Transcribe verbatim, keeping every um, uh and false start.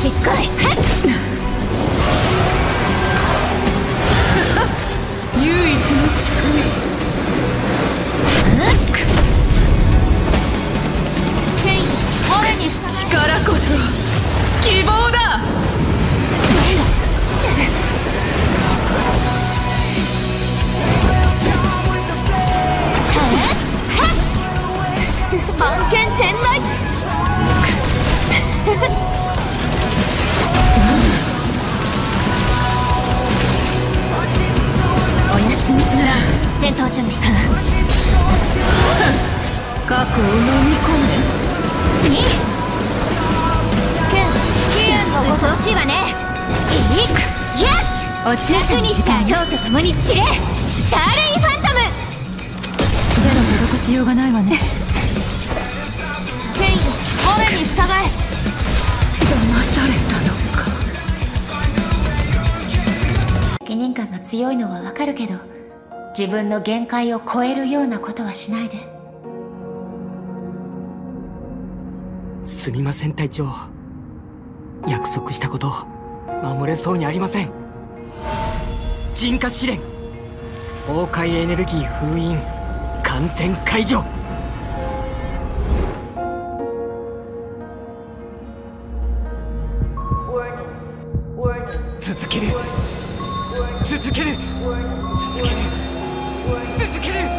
しつこい。 唯一の救い。 ケイン、我にし力こそ希望だ。 番犬天来。おやすみ。戦闘準備。 過去を飲み込め。 にケン、キアンのこと欲しいわね。いいくやっお注射楽にした。今日と共に散れスターレイファントム。 でも施しようがないわね。 ケイン、我に従え。 騙されたのか。 責任感が強いのはわかるけど、自分の限界を超えるようなことはしないで。 すみません隊長、約束したこと守れそうにありません。陣化試練、崩壊エネルギー封印完全解除。続ける続ける続ける続ける。